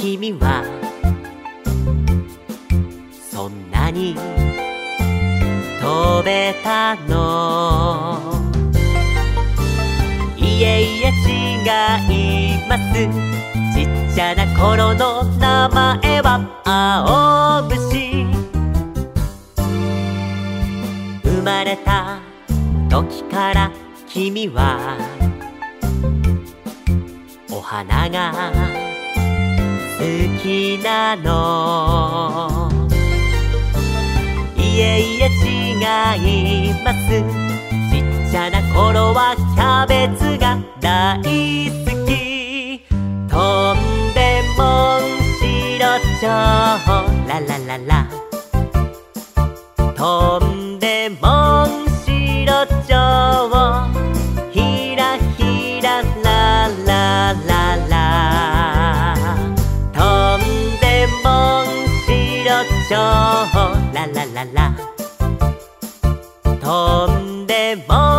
君はそんなに飛べたの？いえいえ違います。ちっちゃな頃の名前は青虫。生まれた時から君はお花が好きなの？いえいえ違います。ちっちゃな頃はキャベツが大好き。とんでも白蝶ララララ。とんでも白蝶ひらひらララララ。とんでも白蝶ララララ。とんでも